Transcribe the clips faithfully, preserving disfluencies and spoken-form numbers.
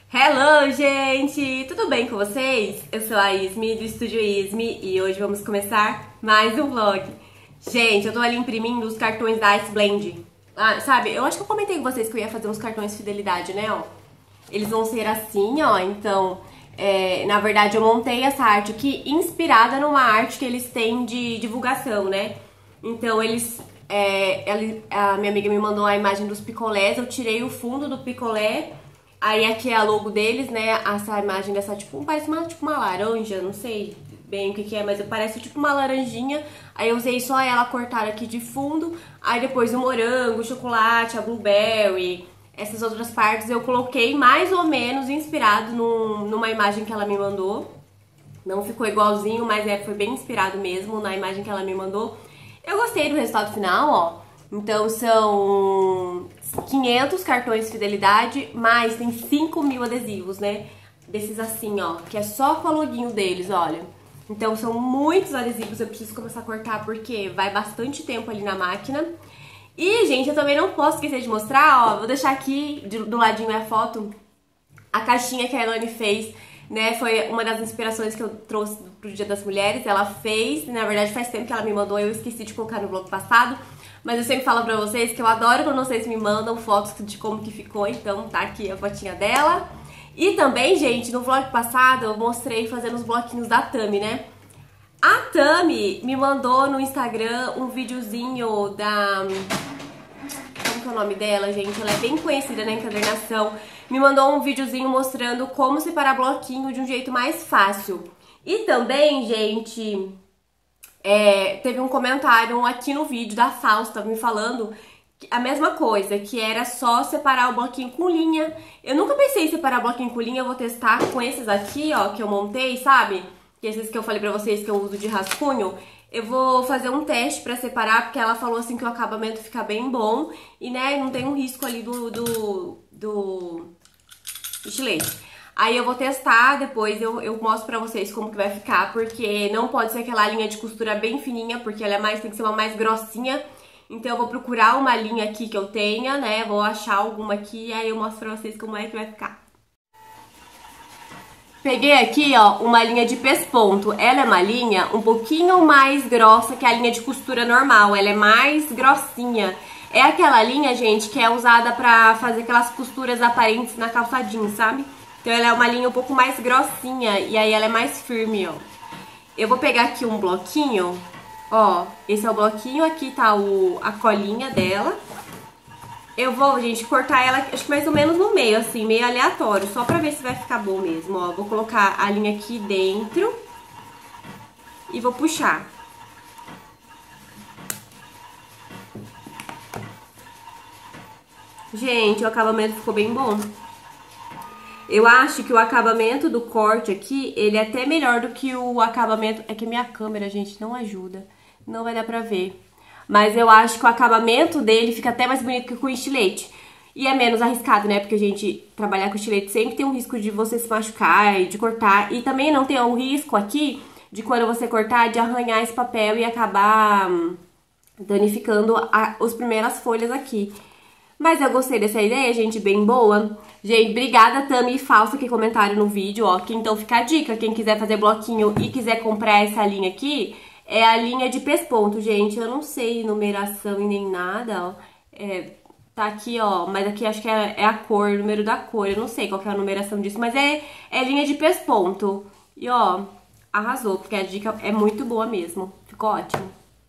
Hello, gente! Tudo bem com vocês? Eu sou a Ismi, do Estúdio Ismi, e hoje vamos começar mais um vlog. Gente, eu tô ali imprimindo os cartões da Ice Blend. Ah, sabe, eu acho que eu comentei com vocês que eu ia fazer uns cartões de fidelidade, né, ó. Eles vão ser assim, ó, então... É, na verdade, eu montei essa arte aqui inspirada numa arte que eles têm de divulgação, né? Então, eles... É, ela, a minha amiga me mandou a imagem dos picolés, eu tirei o fundo do picolé. Aí aqui é a logo deles, né? Essa imagem dessa, tipo, parece uma, tipo uma laranja, não sei bem o que que é, mas parece tipo uma laranjinha. Aí eu usei só ela cortada aqui de fundo. Aí depois o morango, o chocolate, a blueberry, essas outras partes eu coloquei mais ou menos inspirado num, numa imagem que ela me mandou. Não ficou igualzinho, mas é, foi bem inspirado mesmo na imagem que ela me mandou. Eu gostei do resultado final, ó. Então são quinhentos cartões de fidelidade, mas tem cinco mil adesivos, né? Desses assim, ó, que é só com o loguinho deles, olha. Então são muitos adesivos, eu preciso começar a cortar porque vai bastante tempo ali na máquina. E, gente, eu também não posso esquecer de mostrar, ó, vou deixar aqui do ladinho a foto, a caixinha que a Elane fez, né? Foi uma das inspirações que eu trouxe pro Dia das Mulheres. Ela fez, na verdade faz tempo que ela me mandou, eu esqueci de colocar no vlog passado. Mas eu sempre falo pra vocês que eu adoro quando vocês me mandam fotos de como que ficou, então tá aqui a fotinha dela. E também, gente, no vlog passado eu mostrei fazendo os bloquinhos da Tami, né? A Tami me mandou no Instagram um videozinho da... Como que é o nome dela, gente? Ela é bem conhecida na encadernação. Me mandou um videozinho mostrando como separar bloquinho de um jeito mais fácil. E também, gente... É, teve um comentário aqui no vídeo da Fausta me falando a mesma coisa, que era só separar o bloquinho com linha. Eu nunca pensei em separar bloquinho com linha, eu vou testar com esses aqui, ó, que eu montei, sabe? Que esses que eu falei pra vocês que eu uso de rascunho. Eu vou fazer um teste pra separar, porque ela falou assim que o acabamento fica bem bom e, né, não tem um risco ali do, do, do estilete. Aí eu vou testar, depois eu, eu mostro pra vocês como que vai ficar, porque não pode ser aquela linha de costura bem fininha, porque ela é mais, tem que ser uma mais grossinha. Então eu vou procurar uma linha aqui que eu tenha, né, vou achar alguma aqui e aí eu mostro pra vocês como é que vai ficar. Peguei aqui, ó, uma linha de pesponto. Ela é uma linha um pouquinho mais grossa que a linha de costura normal, ela é mais grossinha. É aquela linha, gente, que é usada pra fazer aquelas costuras aparentes na calça jeans, sabe? Então ela é uma linha um pouco mais grossinha e aí ela é mais firme, ó. Eu vou pegar aqui um bloquinho, ó, esse é o bloquinho, aqui tá o, a colinha dela. Eu vou, gente, cortar ela, acho que mais ou menos no meio, assim, meio aleatório, só pra ver se vai ficar bom mesmo, ó. Vou colocar a linha aqui dentro e vou puxar. Gente, o acabamento ficou bem bom. Eu acho que o acabamento do corte aqui, ele é até melhor do que o acabamento... É que minha câmera, gente, não ajuda. Não vai dar pra ver. Mas eu acho que o acabamento dele fica até mais bonito que com o estilete. E é menos arriscado, né? Porque a gente trabalhar com estilete sempre tem um risco de você se machucar e de cortar. E também não tem um risco aqui de quando você cortar, de arranhar esse papel e acabar danificando a, as primeiras folhas aqui. Mas eu gostei dessa ideia, gente, bem boa. Gente, obrigada, Tami e Fausta, que comentaram no vídeo, ó. Que então fica a dica, quem quiser fazer bloquinho e quiser comprar essa linha aqui, é a linha de pesponto, gente. Eu não sei numeração e nem nada, ó. É, tá aqui, ó, mas aqui acho que é, é a cor, o número da cor. Eu não sei qual que é a numeração disso, mas é, é linha de pesponto. E, ó, arrasou, porque a dica é muito boa mesmo. Ficou ótimo.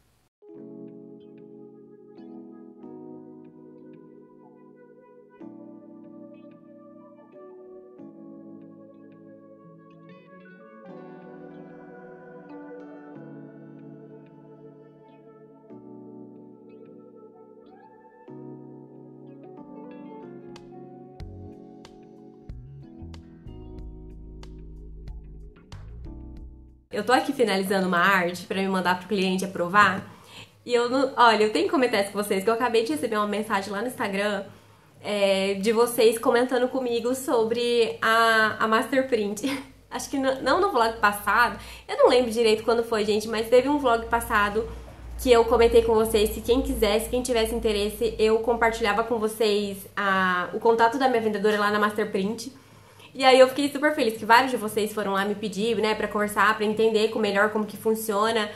Eu tô aqui finalizando uma arte pra me mandar pro cliente aprovar. E eu não... Olha, eu tenho que comentar isso com vocês, que eu acabei de receber uma mensagem lá no Instagram é, de vocês comentando comigo sobre a, a Masterprint. Acho que no, não no vlog passado, eu não lembro direito quando foi, gente, mas teve um vlog passado que eu comentei com vocês, se quem quisesse, quem tivesse interesse, eu compartilhava com vocês a, o contato da minha vendedora lá na Masterprint. E aí eu fiquei super feliz que vários de vocês foram lá me pedir, né, pra conversar, pra entender com melhor como que funciona.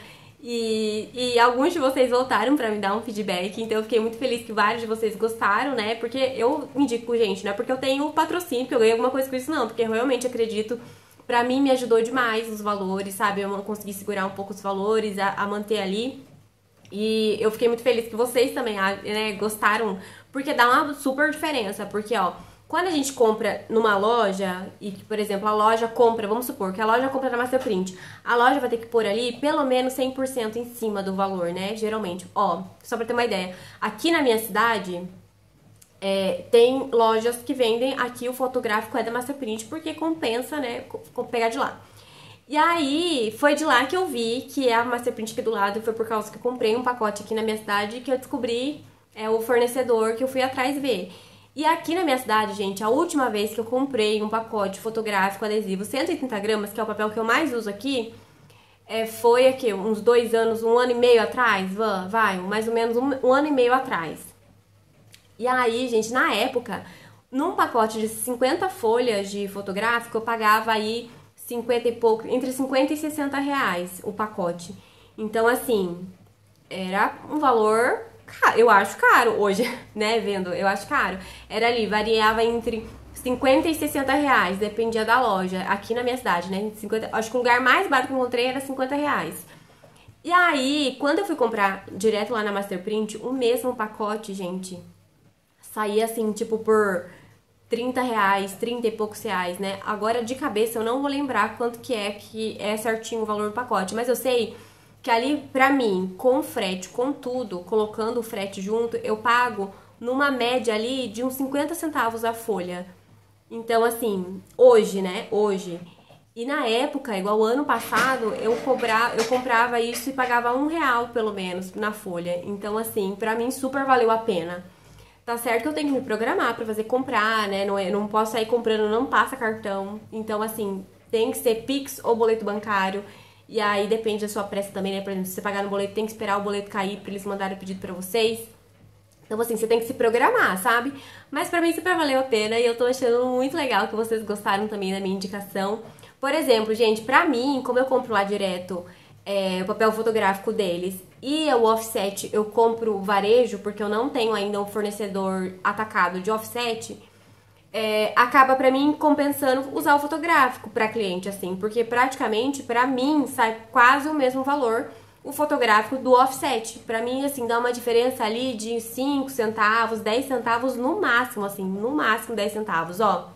E, e alguns de vocês voltaram pra me dar um feedback, então eu fiquei muito feliz que vários de vocês gostaram, né? Porque eu indico, gente, não é porque eu tenho patrocínio, que eu ganhei alguma coisa com isso, não. Porque eu realmente acredito, pra mim me ajudou demais os valores, sabe? Eu consegui segurar um pouco os valores, a, a manter ali. E eu fiquei muito feliz que vocês também, né, gostaram, porque dá uma super diferença. Porque, ó, quando a gente compra numa loja, e por exemplo, a loja compra, vamos supor que a loja compra na Masterprint, a loja vai ter que pôr ali pelo menos cem por cento em cima do valor, né? Geralmente. Ó, só pra ter uma ideia, aqui na minha cidade, é, tem lojas que vendem aqui o fotográfico é da Masterprint, porque compensa, né, pegar de lá. E aí, foi de lá que eu vi que é a Masterprint aqui do lado, foi por causa que eu comprei um pacote aqui na minha cidade que eu descobri é, o fornecedor que eu fui atrás ver. E aqui na minha cidade, gente, a última vez que eu comprei um pacote fotográfico adesivo cento e trinta gramas, que é o papel que eu mais uso aqui, é, foi aqui uns dois anos, um ano e meio atrás, vai, mais ou menos um, um ano e meio atrás. E aí, gente, na época, num pacote de cinquenta folhas de fotográfico, eu pagava aí cinquenta e pouco, entre cinquenta e sessenta reais o pacote. Então, assim, era um valor... eu acho caro hoje, né, vendo, eu acho caro. Era ali, variava entre cinquenta e sessenta reais, dependia da loja, aqui na minha cidade, né, cinquenta, acho que o lugar mais barato que eu encontrei era cinquenta reais. E aí, quando eu fui comprar direto lá na Masterprint, o mesmo pacote, gente, saía assim, tipo, por trinta reais, trinta e poucos reais, né. Agora, de cabeça, eu não vou lembrar quanto que é, que é certinho o valor do pacote, mas eu sei que ali, pra mim, com frete, com tudo, colocando o frete junto, eu pago numa média ali de uns cinquenta centavos a folha. Então, assim, hoje, né, hoje. E na época, igual ano passado, eu, cobra, eu comprava isso e pagava um real, pelo menos, na folha. Então, assim, pra mim, super valeu a pena. Tá certo que eu tenho que me programar pra fazer comprar, né, não, é, não posso sair comprando, não passa cartão. Então, assim, tem que ser Pix ou boleto bancário. E aí depende da sua pressa também, né? Por exemplo, se você pagar no boleto, tem que esperar o boleto cair pra eles mandarem o pedido pra vocês. Então, assim, você tem que se programar, sabe? Mas pra mim super valeu a pena e eu tô achando muito legal que vocês gostaram também da minha indicação. Por exemplo, gente, pra mim, como eu compro lá direto é, o papel fotográfico deles e o offset eu compro varejo, porque eu não tenho ainda um fornecedor atacado de offset... É, acaba pra mim compensando usar o fotográfico pra cliente, assim, porque praticamente pra mim sai quase o mesmo valor o fotográfico do offset. Pra mim, assim, dá uma diferença ali de cinco centavos, dez centavos no máximo, assim, no máximo dez centavos, ó.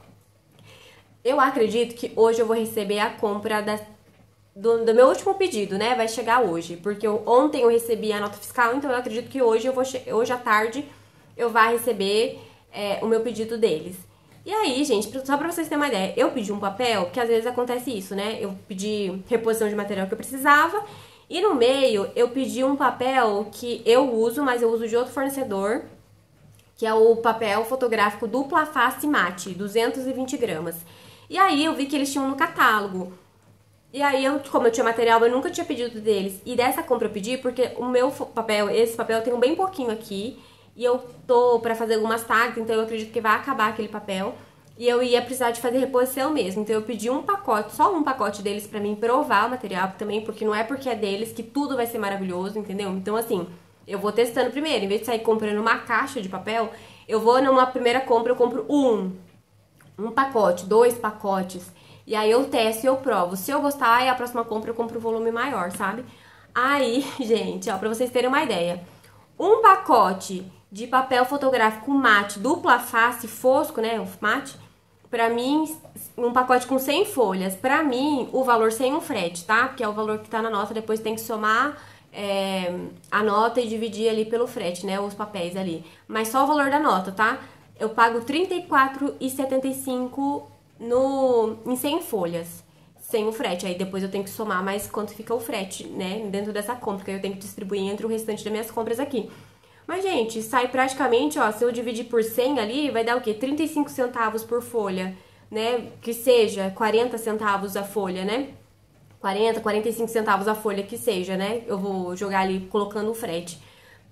Eu acredito que hoje eu vou receber a compra da, do, do meu último pedido, né, vai chegar hoje, porque eu, ontem eu recebi a nota fiscal, então eu acredito que hoje, eu vou, hoje à tarde eu vou receber é, o meu pedido deles. E aí, gente, só pra vocês terem uma ideia, eu pedi um papel, que às vezes acontece isso, né? Eu pedi reposição de material que eu precisava, e no meio eu pedi um papel que eu uso, mas eu uso de outro fornecedor, que é o papel fotográfico dupla face mate, duzentos e vinte gramas. E aí eu vi que eles tinham no catálogo. E aí, eu, como eu tinha material, eu nunca tinha pedido deles. E dessa compra eu pedi porque o meu papel, esse papel eu tenho bem pouquinho aqui, e eu tô pra fazer algumas tags, então eu acredito que vai acabar aquele papel. E eu ia precisar de fazer reposição mesmo. Então eu pedi um pacote, só um pacote deles pra mim provar o material também, porque não é porque é deles que tudo vai ser maravilhoso, entendeu? Então assim, eu vou testando primeiro. Em vez de sair comprando uma caixa de papel, eu vou numa primeira compra, eu compro um. Um pacote, dois pacotes. E aí eu testo e eu provo. Se eu gostar, aí a próxima compra eu compro o volume maior, sabe? Aí, gente, ó, pra vocês terem uma ideia. Um pacote de papel fotográfico mate, dupla face, fosco, né, o mate, pra mim, um pacote com cem folhas, pra mim, o valor sem um frete, tá? Que é o valor que tá na nota, depois tem que somar é, a nota e dividir ali pelo frete, né, os papéis ali. Mas só o valor da nota, tá? Eu pago trinta e quatro reais e setenta e cinco no, em cem folhas, sem o frete. Aí depois eu tenho que somar mais quanto fica o frete, né, dentro dessa compra, que aí eu tenho que distribuir entre o restante das minhas compras aqui. Mas, gente, sai praticamente, ó, se eu dividir por cem ali, vai dar o quê? trinta e cinco centavos por folha, né? Que seja quarenta centavos a folha, né? quarenta, quarenta e cinco centavos a folha que seja, né? Eu vou jogar ali colocando o frete.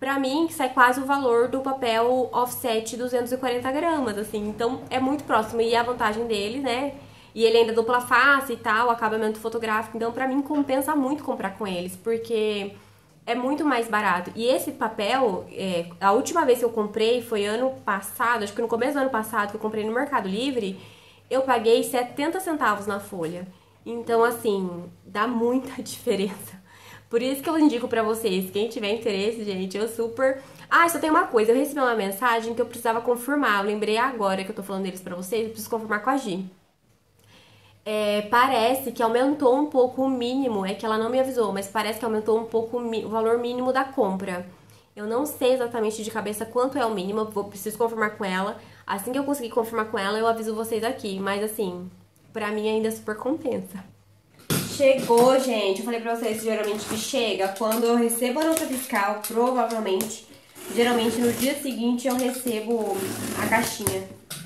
pra mim sai quase o valor do papel offset duzentos e quarenta gramas, assim. Então é muito próximo. E a vantagem dele, né? E ele ainda é dupla face e tal, acabamento fotográfico. Então pra mim compensa muito comprar com eles, porque é muito mais barato. E esse papel, é, a última vez que eu comprei foi ano passado, acho que no começo do ano passado, que eu comprei no Mercado Livre, eu paguei setenta centavos na folha. Então, assim, dá muita diferença. Por isso que eu indico pra vocês, quem tiver interesse, gente, eu super... Ah, só tem uma coisa, eu recebi uma mensagem que eu precisava confirmar. Eu lembrei agora que eu tô falando deles pra vocês, eu preciso confirmar com a Gi. É, parece que aumentou um pouco o mínimo, é que ela não me avisou, mas parece que aumentou um pouco o valor mínimo da compra. Eu não sei exatamente de cabeça quanto é o mínimo, vou preciso confirmar com ela. Assim que eu conseguir confirmar com ela, eu aviso vocês aqui, mas assim, pra mim ainda super compensa. Chegou, gente, eu falei pra vocês geralmente que chega quando eu recebo a nota fiscal, provavelmente, geralmente no dia seguinte eu recebo a caixinha.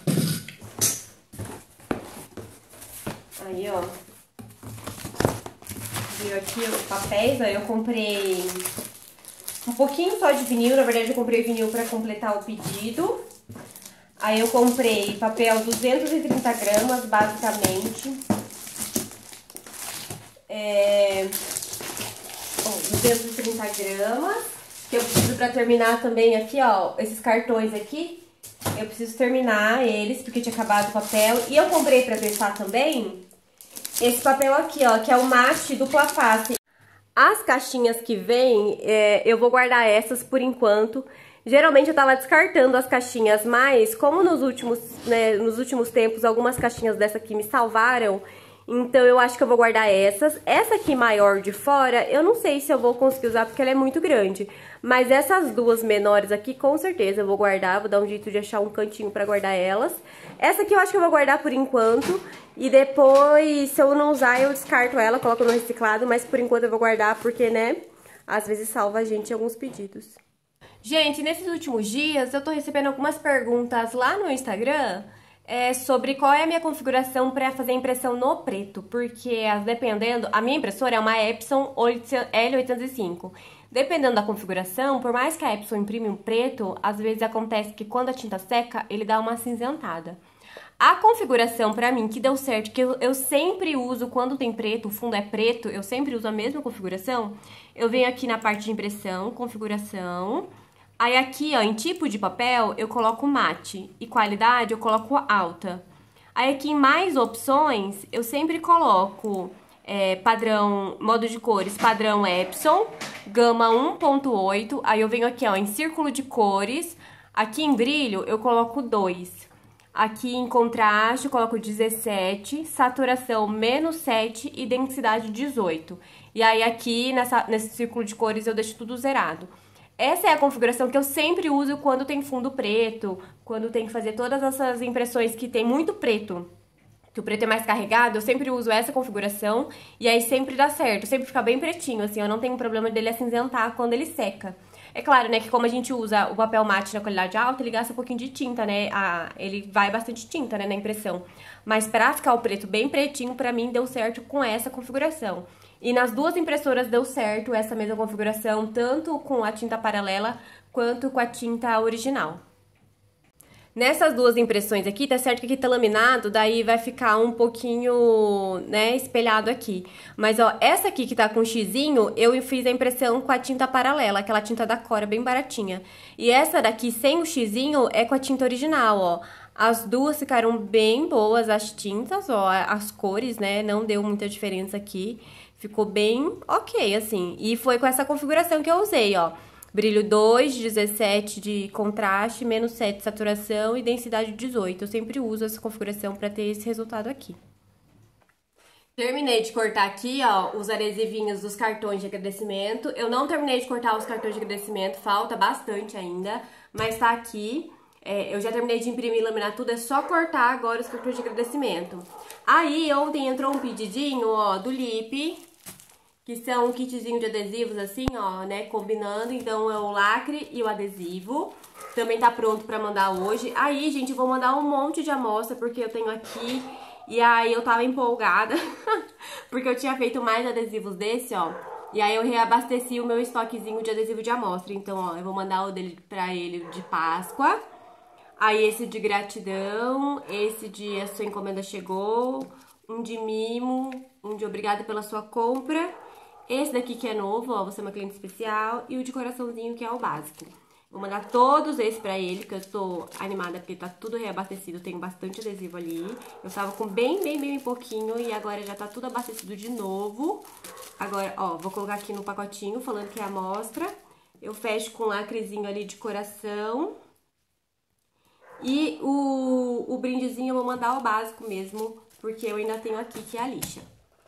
Aí, ó, viu aqui os papéis, ó, eu comprei um pouquinho só de vinil, na verdade eu comprei vinil pra completar o pedido. Aí eu comprei papel duzentos e trinta gramas, basicamente. É... Oh, duzentos e trinta gramas, que eu preciso pra terminar também aqui, ó, esses cartões aqui. Eu preciso terminar eles, porque tinha acabado o papel. E eu comprei pra testar também esse papel aqui, ó, que é o mate dupla face. As caixinhas que vem, é, eu vou guardar essas por enquanto. Geralmente eu tava descartando as caixinhas, mas como nos últimos, né, nos últimos tempos algumas caixinhas dessa aqui me salvaram, então eu acho que eu vou guardar essas. Essa aqui maior de fora, eu não sei se eu vou conseguir usar porque ela é muito grande. Mas essas duas menores aqui, com certeza eu vou guardar, vou dar um jeito de achar um cantinho pra guardar elas. Essa aqui eu acho que eu vou guardar por enquanto. E depois, se eu não usar, eu descarto ela, coloco no reciclado. Mas por enquanto eu vou guardar porque, né, às vezes salva a gente em alguns pedidos. Gente, nesses últimos dias eu tô recebendo algumas perguntas lá no Instagram é, sobre qual é a minha configuração para fazer impressão no preto, porque dependendo, a minha impressora é uma Epson L oitocentos e cinco. Dependendo da configuração, por mais que a Epson imprime um preto, às vezes acontece que quando a tinta seca, ele dá uma acinzentada. A configuração pra mim que deu certo, que eu, eu sempre uso quando tem preto, o fundo é preto, eu sempre uso a mesma configuração. Eu venho aqui na parte de impressão, configuração. Aí aqui, ó, em tipo de papel, eu coloco mate e qualidade eu coloco alta. Aí aqui em mais opções, eu sempre coloco é, padrão, modo de cores, padrão Epson, gama um ponto oito. Aí eu venho aqui, ó, em círculo de cores. Aqui em brilho, eu coloco dois. Aqui em contraste eu coloco dezessete, saturação menos sete e densidade dezoito. E aí aqui nessa, nesse círculo de cores eu deixo tudo zerado. Essa é a configuração que eu sempre uso quando tem fundo preto, quando tem que fazer todas essas impressões que tem muito preto, que o preto é mais carregado, eu sempre uso essa configuração e aí sempre dá certo, sempre fica bem pretinho, assim, eu não tenho problema dele acinzentar quando ele seca. É claro, né, que como a gente usa o papel mate na qualidade alta, ele gasta um pouquinho de tinta, né, a, ele vai bastante tinta, né, na impressão. Mas pra ficar o preto bem pretinho, pra mim deu certo com essa configuração. E nas duas impressoras deu certo essa mesma configuração, tanto com a tinta paralela quanto com a tinta original. Nessas duas impressões aqui, tá certo que aqui tá laminado, daí vai ficar um pouquinho, né, espelhado aqui. Mas, ó, essa aqui que tá com xizinho, eu fiz a impressão com a tinta paralela, aquela tinta da Cora, bem baratinha. E essa daqui, sem o xizinho, é com a tinta original, ó. As duas ficaram bem boas, as tintas, ó, as cores, né, não deu muita diferença aqui. Ficou bem ok, assim. E foi com essa configuração que eu usei, ó. Brilho dois, dezessete de contraste, menos sete de saturação e densidade dezoito. Eu sempre uso essa configuração para ter esse resultado aqui. Terminei de cortar aqui, ó, os adesivinhos dos cartões de agradecimento. Eu não terminei de cortar os cartões de agradecimento, falta bastante ainda, mas tá aqui. É, eu já terminei de imprimir e laminar tudo, é só cortar agora os cartões de agradecimento. Aí, ontem entrou um pedidinho, ó, do Lipe, que são um kitzinho de adesivos assim, ó, né, combinando. Então, é o lacre e o adesivo. Também tá pronto pra mandar hoje. Aí, gente, eu vou mandar um monte de amostra, porque eu tenho aqui. E aí, eu tava empolgada, porque eu tinha feito mais adesivos desse, ó. E aí eu reabasteci o meu estoquezinho de adesivo de amostra. Então, ó, eu vou mandar o dele pra ele de Páscoa. Aí esse de gratidão, esse de a sua encomenda chegou, um de mimo, um de obrigada pela sua compra. Esse daqui que é novo, ó, você é uma cliente especial. E o de coraçãozinho, que é o básico. Vou mandar todos esses pra ele, porque eu tô animada, porque tá tudo reabastecido, tem bastante adesivo ali. Eu tava com bem, bem, bem pouquinho e agora já tá tudo abastecido de novo. Agora, ó, vou colocar aqui no pacotinho, falando que é amostra. Eu fecho com um lacrezinho ali de coração. E o, o brindezinho eu vou mandar o básico mesmo, porque eu ainda tenho aqui, que é a lixa.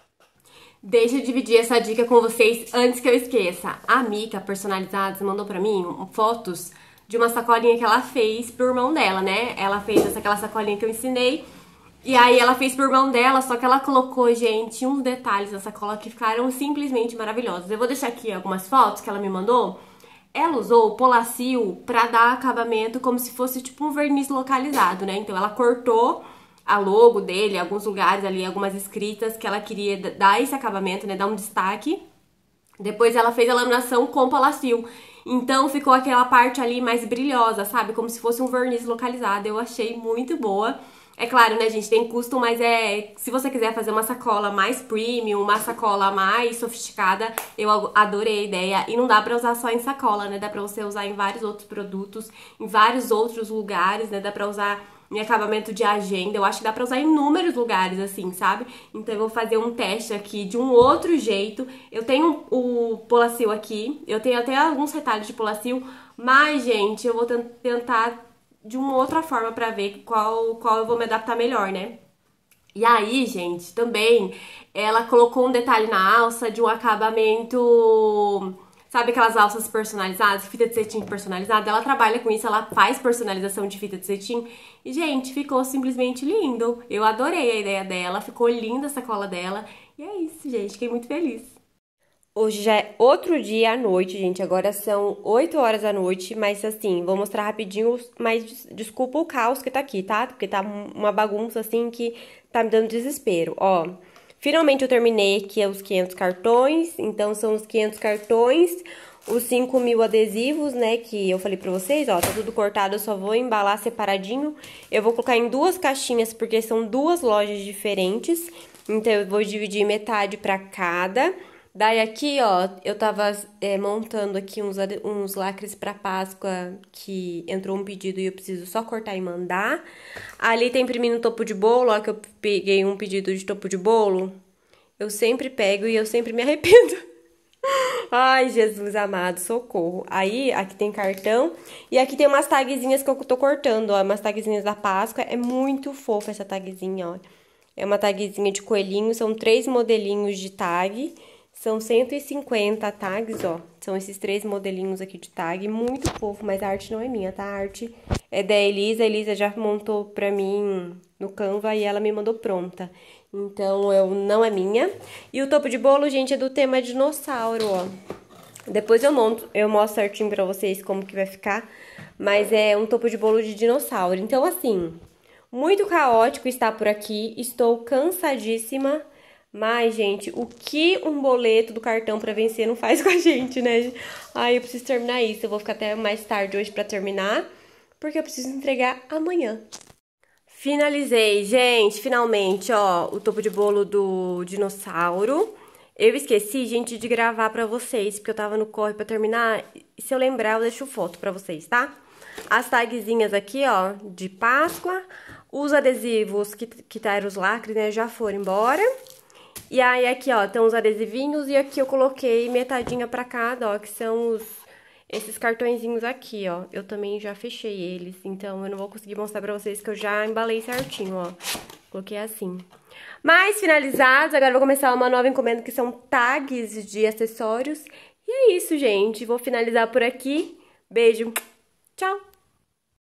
Deixa eu dividir essa dica com vocês antes que eu esqueça. A Mica Personalizados mandou pra mim fotos de uma sacolinha que ela fez pro irmão dela, né? Ela fez essa, aquela sacolinha que eu ensinei. E aí ela fez pro irmão dela, só que ela colocou, gente, uns detalhes na sacola que ficaram simplesmente maravilhosos. Eu vou deixar aqui algumas fotos que ela me mandou. Ela usou o Polacil pra dar acabamento como se fosse tipo um verniz localizado, né? Então ela cortou a logo dele, alguns lugares ali, algumas escritas que ela queria dar esse acabamento, né, dar um destaque. Depois ela fez a laminação com Polacil. Então ficou aquela parte ali mais brilhosa, sabe? Como se fosse um verniz localizado. Eu achei muito boa. É claro, né, gente, tem custo, mas é... se você quiser fazer uma sacola mais premium, uma sacola mais sofisticada, eu adorei a ideia. E não dá pra usar só em sacola, né? Dá pra você usar em vários outros produtos, em vários outros lugares, né? Dá pra usar em acabamento de agenda. Eu acho que dá pra usar em inúmeros lugares, assim, sabe? Então eu vou fazer um teste aqui de um outro jeito. Eu tenho o Polacil aqui, eu tenho até alguns retalhos de Polacil, mas, gente, eu vou tentar de uma outra forma pra ver qual, qual eu vou me adaptar melhor, né? E aí, gente, também ela colocou um detalhe na alça de um acabamento... Sabe aquelas alças personalizadas, fita de cetim personalizada? Ela trabalha com isso, ela faz personalização de fita de cetim. E, gente, ficou simplesmente lindo. Eu adorei a ideia dela, ficou linda a sacola dela. E é isso, gente, fiquei muito feliz. Hoje já é outro dia à noite, gente. Agora são oito horas da noite, mas assim, vou mostrar rapidinho, mas desculpa o caos que tá aqui, tá? Porque tá uma bagunça, assim, que tá me dando desespero. Ó... Finalmente eu terminei aqui os quinhentos cartões, então são os quinhentos cartões, os cinco mil adesivos, né, que eu falei pra vocês, ó, tá tudo cortado, eu só vou embalar separadinho. Eu vou colocar em duas caixinhas, porque são duas lojas diferentes, então eu vou dividir metade pra cada. Daí aqui, ó, eu tava é, montando aqui uns, uns lacres pra Páscoa, que entrou um pedido e eu preciso só cortar e mandar. Ali tá imprimindo topo de bolo, ó, que eu peguei um pedido de topo de bolo. Eu sempre pego e eu sempre me arrependo. Ai, Jesus amado, socorro. Aí, aqui tem cartão. E aqui tem umas tagzinhas que eu tô cortando, ó, umas tagzinhas da Páscoa. É muito fofa essa tagzinha, ó. É uma tagzinha de coelhinho, são três modelinhos de tag. São cento e cinquenta tags, ó. São esses três modelinhos aqui de tag. Muito fofo, mas a arte não é minha, tá? A arte é da Elisa. A Elisa já montou pra mim no Canva e ela me mandou pronta. Então, eu não é minha. E o topo de bolo, gente, é do tema dinossauro, ó. Depois eu monto, eu mostro certinho pra vocês como que vai ficar. Mas é um topo de bolo de dinossauro. Então, assim, muito caótico estar por aqui. Estou cansadíssima. Mas, gente, o que um boleto do cartão pra vencer não faz com a gente, né? Ai, eu preciso terminar isso. Eu vou ficar até mais tarde hoje pra terminar, porque eu preciso entregar amanhã. Finalizei, gente, finalmente, ó, o topo de bolo do dinossauro. Eu esqueci, gente, de gravar pra vocês, porque eu tava no corre pra terminar. E se eu lembrar, eu deixo foto pra vocês, tá? As tagzinhas aqui, ó, de Páscoa. Os adesivos que, que tá, os lacres, né, já foram embora. E aí, aqui, ó, tem os adesivinhos e aqui eu coloquei metadinha pra cada, ó, que são os, esses cartõezinhos aqui, ó. Eu também já fechei eles, então eu não vou conseguir mostrar pra vocês que eu já embalei certinho, ó. Coloquei assim. Mas, finalizados, agora eu vou começar uma nova encomenda que são tags de acessórios. E é isso, gente. Vou finalizar por aqui. Beijo. Tchau.